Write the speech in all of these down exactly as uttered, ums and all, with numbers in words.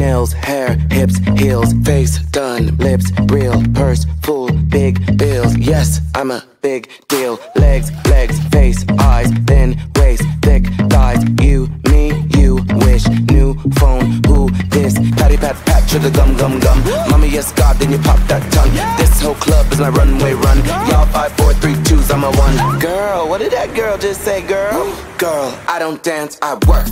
nails, hair, hips, heels, face done, lips real, purse full, big bills. Yes, I'm a big deal. Legs, legs, face, eyes, thin waist, thick thighs. You, me, you wish. New phone, who this? Patty pat pat to the gum gum gum. Mommy, yes God, then you pop that tongue. This whole club is my runway run. Y'all five, four, three, twos, I'm a one. Girl, what did that girl just say, girl? Girl, I don't dance, I work.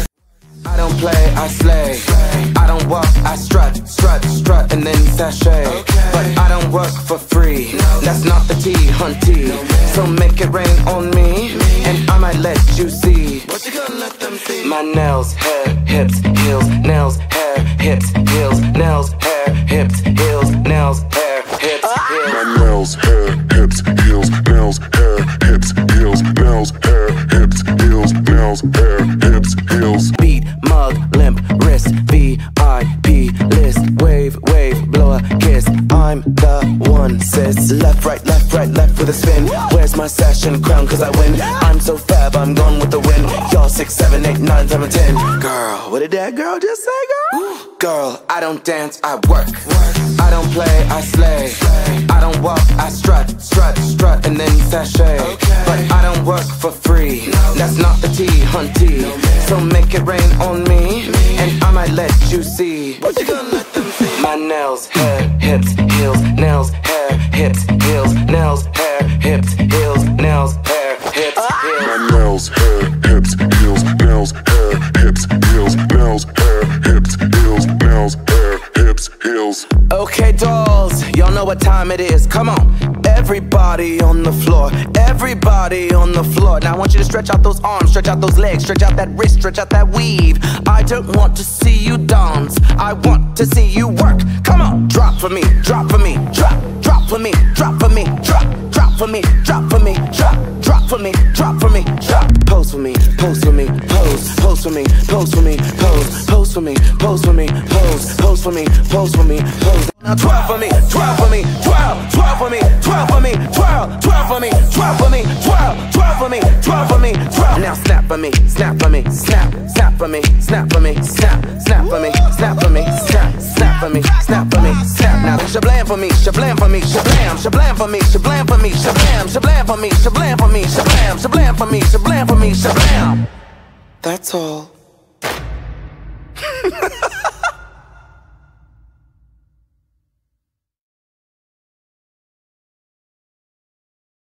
I don't play, I slay. I don't walk, I strut, strut, strut, and then sashay. But I don't work for free. That's not the tea, hunty. So make it rain on me, and I might let you see. What you gonna let them see? My nails, hair, hips, heels, nails, hair, hips, heels, nails, hair, hips, heels, nails, hair, hips, heels. My nails, hair, hips, heels, nails, hair, hips, heels, nails, hair, hips, heels, nails, hair, hips, heels. Beat, mug, limp, wrist, V I P list. Wave, wave, blow a kiss. I'm the one, sis. Left, right, left, right, left with a spin. Where's my sash and crown, cause I win. I'm so fab, I'm gone with the wind. Y'all six, seven, eight, nine, seven, ten. Girl, what did that girl just say, girl? Girl, I don't dance, I work. I don't play, I slay. I don't walk, I strut, strut, strut, and then sashay. But I don't work for free. That's not the tea, hunty. So make it rain on me, and I might let you see. What you gonna let them see? My nails, hair, hips, heels, nails, hair, hips, heels, nails, hair, hips, heels, nails, hair, hips, heels. My nails, hair, hips, heels, nails, hair, hips, heels, nails, hair, hips, heels, nails, hair, hips, heels. Okay, dolls, y'all know what time it is. Come on, everybody on the floor, everybody on the floor. Now I want you to stretch out those arms, stretch out those legs, stretch out that wrist, stretch out that weave. I don't want to see you dance, I want to see you work. Come on, drop for me, drop for me, drop, drop for me, drop for me, drop, drop for me, drop for me, drop, drop for me, drop for me, drop. Pose for me, pose for me, pose, pose for me, pose for me, pose, pose for me, pose for me, pose, pose for me, pose for me, pose. Now twirl for me, twirl for me, twirl, twirl for me, twirl for me, twirl, twirl for me, twirl for me, twirl, twirl for me, twirl for me, twirl. Now snap for me, snap for me, snap, snap for me, snap for me, snap, snap for me, snap for me, snap, snap for me, snap for me, snap. Now shablam for me, shablam for me, shablam, shablam for me, shablam for me, shablam, shablam for me, shablam for me, shablam, shablam for me, shablam for me, shablam. That's all.